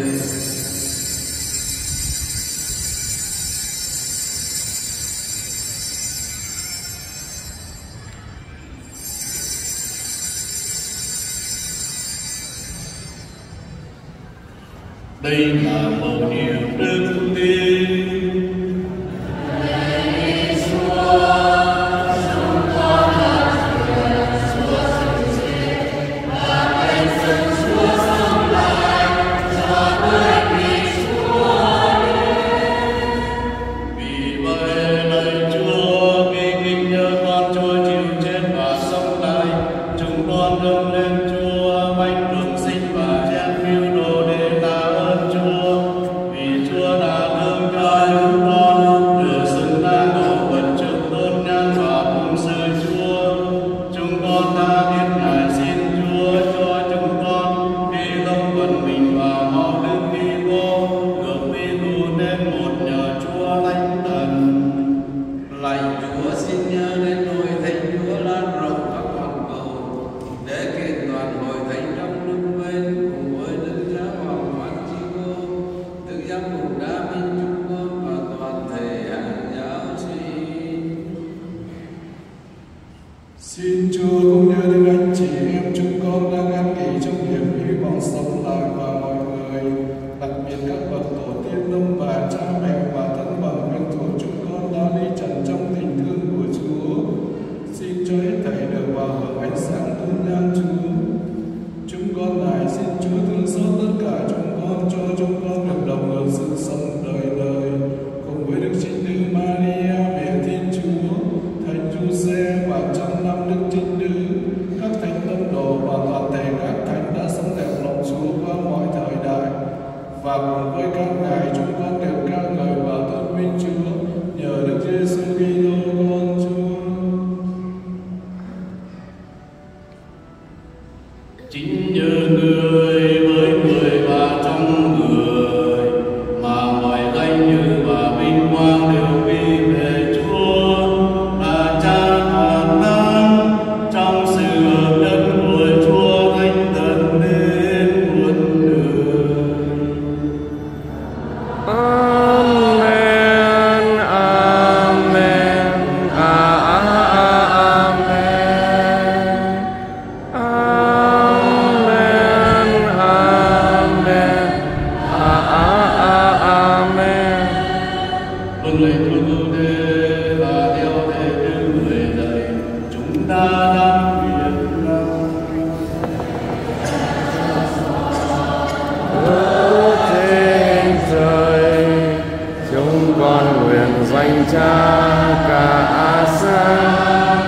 Đây là mầu nhiệm đức tin. Vì vậy lời Chúa khi kinh nhớ con Chúa chịu chết và sống lại, chúng con dâng lên Chúa bánh trường sinh và chén mưu đồ để tạ ơn Chúa. Vì Chúa đã thương cho chúng con được xứng đáng đổ vật trước tôn nhang và phụng sự Chúa. Chúng con tha thiết ngài xin Chúa cho chúng con khi không quần mình vào máu Đức Kitô được quy tụ nên một nhờ Chúa Thánh Thần. Lạy Chúa, xin nhớ đến nôi thánh Chúa lan rộng khắp hoàn cầu để kiện toàn Xin Chúa cũng nhớ đến anh chị em chúng con đang an nghỉ trong niềm hy vọng sống lại và mọi người, đặc biệt các bậc tổ tiên ông bà, cha mẹ và thân bằng quyến thuộc chúng con đã đi trần trong tình thương của Chúa. Xin cho hết thảy được vào hưởng ánh sáng tôn nhan Chúa. Chúng con lại xin Chúa thương xót tất cả chúng con, cho chúng con được đồng hưởng sự sống đời đời cùng với Đức Trinh Nữ Maria mẹ Thiên Chúa, Thánh Giuse và trăm năm Đức Trinh Nữ, các thánh tông đồ và toàn thể các thánh đã sống đẹp lòng Chúa qua mọi thời đại. Và cùng với các ngài chúng con đều ca ngợi và tôn vinh Chúa nhờ Đức Giêsu Kitô con Chúa. Chính nhờ người với người và trong người mà mọi danh dự và vinh quang đều quy về Chúa là Cha toàn năng, trong sự hợp nhất của Chúa Thánh Thần đến muôn đời. Amen, amen, amen, amen. Vâng lạy Chúa Cứu Thế và theo thế như người dạy, chúng ta đang nguyện rằng ở trên trời, chúng con nguyện danh Cha cả sáng.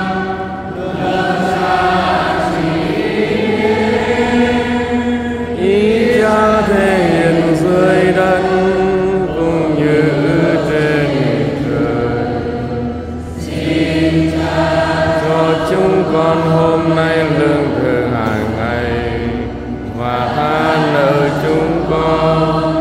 Ý Cha thể hiện dưới đất cũng như trên trời. Xin Cha cho chúng con hôm nay lương thực hàng ngày và tha nợ chúng con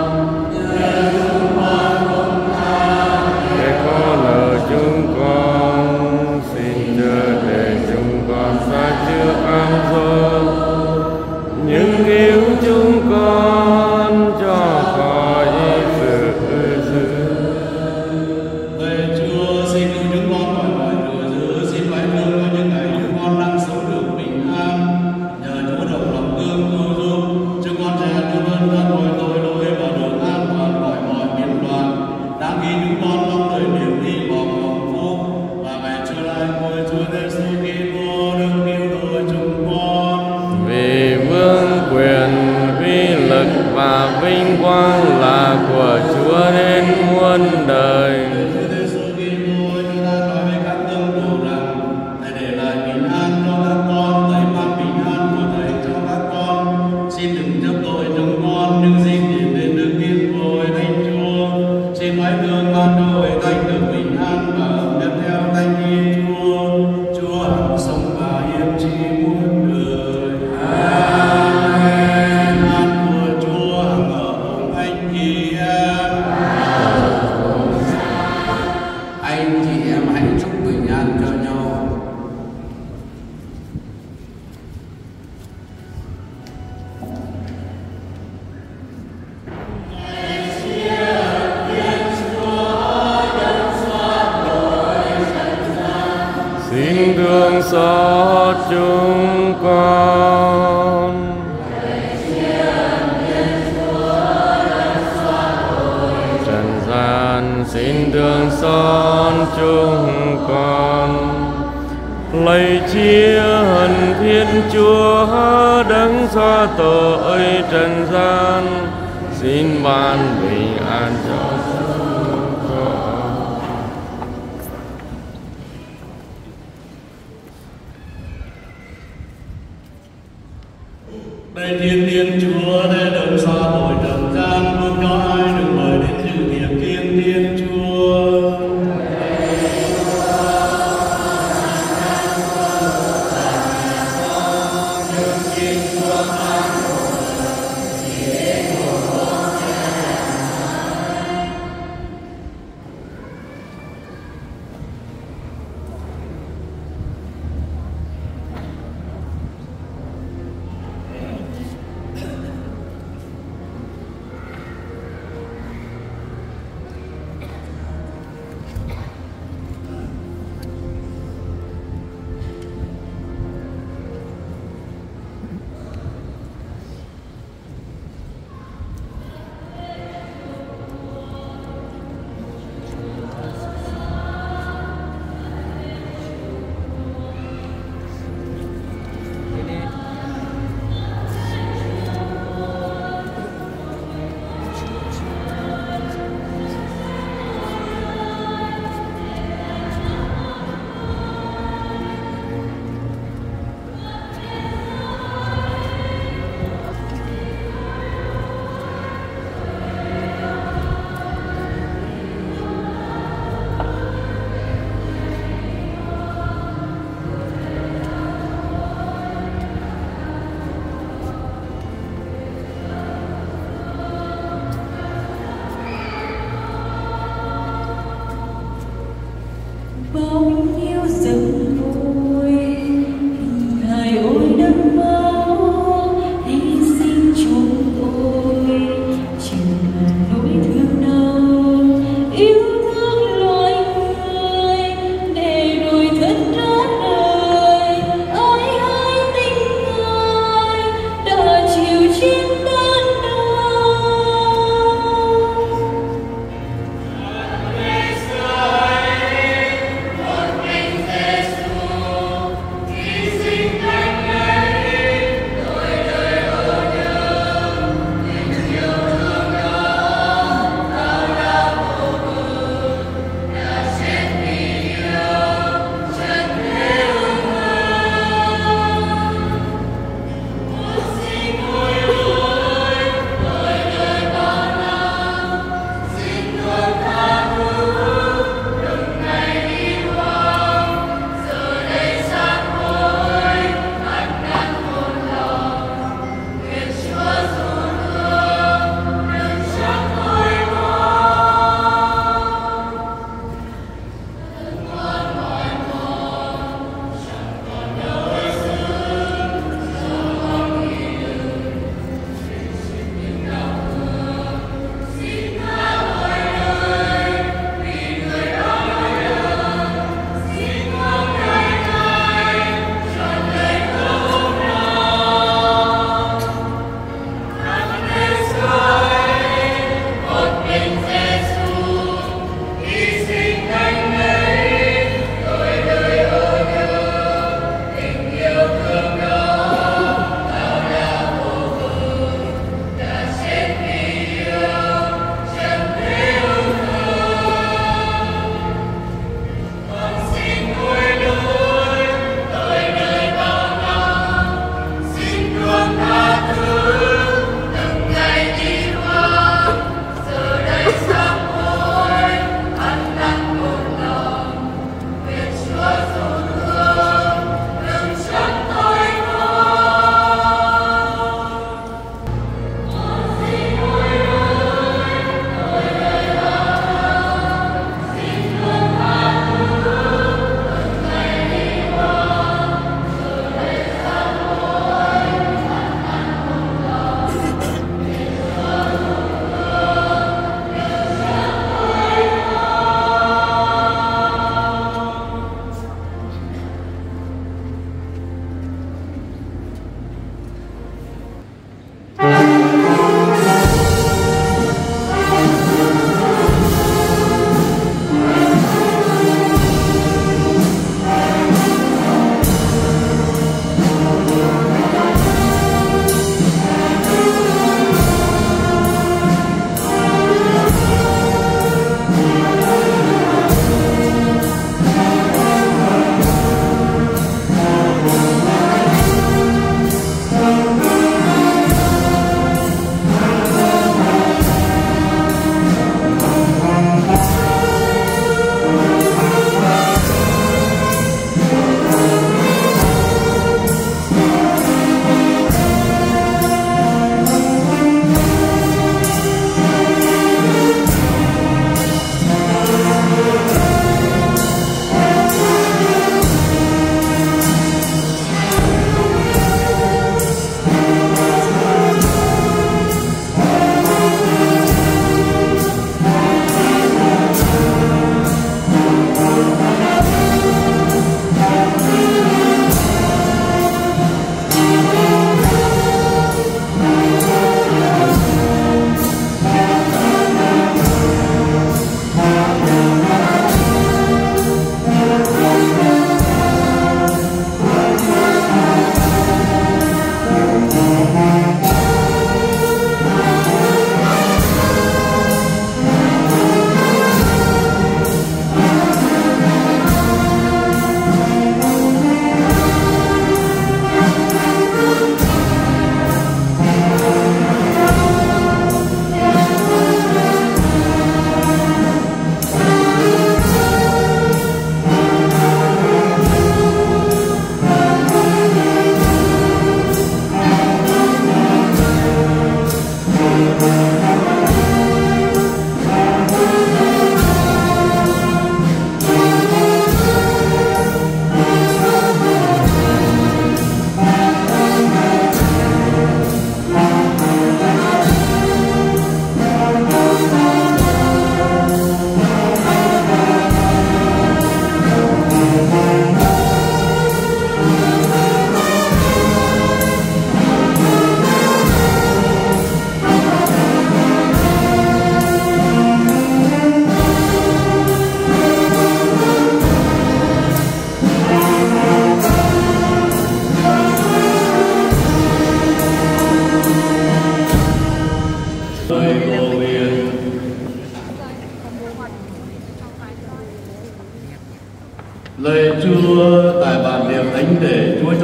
để có nợ chúng con. Xin chớ để chúng con xa trước cám dỗ, nhưng cứu chúng con cho khỏi sự dữ. Lạy Chúa, xin cứu chúng con khỏi mọi rủi ro, xin phải thương cho những ngày chúng con đang sống được bình an. Nhờ Chúa đồng lòng thương cứu giúp, chúng con sẽ được ơn các mọi tội lỗi và được an toàn khỏi mọi biến loạn. Đáng ghi chúng con trong thời niềm hy vọng hạnh phúc và ngày trở lại của Chúa Giêsu Kitô Đức Cứu Độ chúng con. Vì vương quyền, uy lực và vinh quang là của Chúa đến muôn đời. Chúa Giêsu Kitô, chúng ta nói với các tông đồ rằng Thầy để lại bình an cho các con, Thầy mang bình an của Thầy cho các con. Xin đừng chấp tội chúng con, nhưng xin tìm đến Đức Thiên Phôi Thánh Chúa. Xin hãy thương ban cho hội thánh được bình an và hợp nhất theo thánh ý Chúa. Chúa hằng sống và yên trị muôn đời. Amen. An của Chúa hằng ở cùng anh chị em. Anh chị em hãy chúc bình an cho nhau. Xin thương xót chúng con. Trần gian xin thương xót chúng con. Lạy chia hận Thiên Chúa đấng xóa tội trần gian, xin ban bình an cho chúng con. Đây Thiên Chúa để đấng xóa tội trần gian, không cho ai được mời đến dự tiệc Thiên Chúa.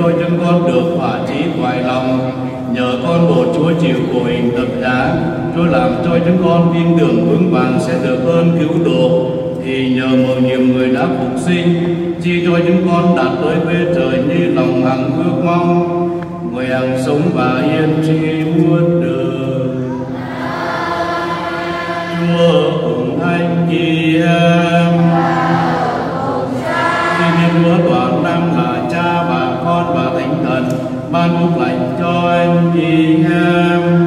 cho chúng con được hòa chí hoài lòng. Nhờ con một Chúa chịu khổ hình thập giá, Chúa làm cho chúng con tin tưởng vững vàng sẽ được ơn cứu độ. Thì nhờ mầu nhiệm người đã phục sinh, chi cho chúng con đạt tới quê trời như lòng hằng ước mong. Nguyện sống và yên tri muôn đời. Chúa cùng anh chị em, xin Chúa toàn năng là Cha và Con và Thánh Thần ban phúc lành cho anh chị em.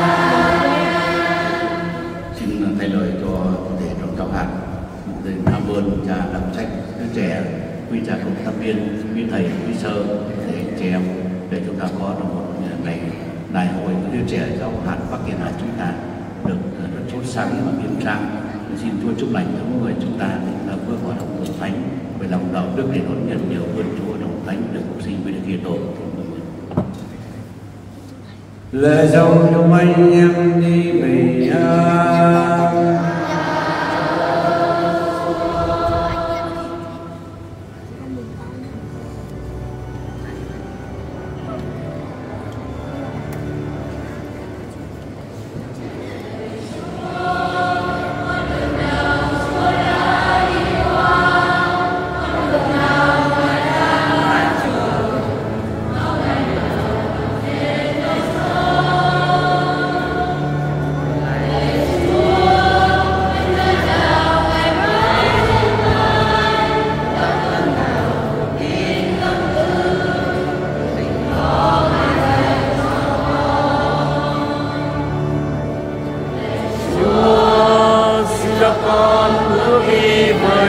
Xin thay lời cho thể trong cao hạt để cảm ơn cha đọc sách đứa trẻ, quý cha cộng tác viên, quý thầy, quý sơ, để trẻ em, để chúng ta có một ngày đại hội đứa trẻ giáo hạt Bắc Kiên Hải chúng ta được rất sốt sáng và nghiêm trang. Xin Chúa chúc lành cho mỗi người chúng ta để bước vào đồng Thánh Thánh với lòng đạo đức để đón nhận nhiều hơn Chúa đồng Thánh được phục sinh với Đức Kitô. Lễ dòng trong anh em đi về con bước đi với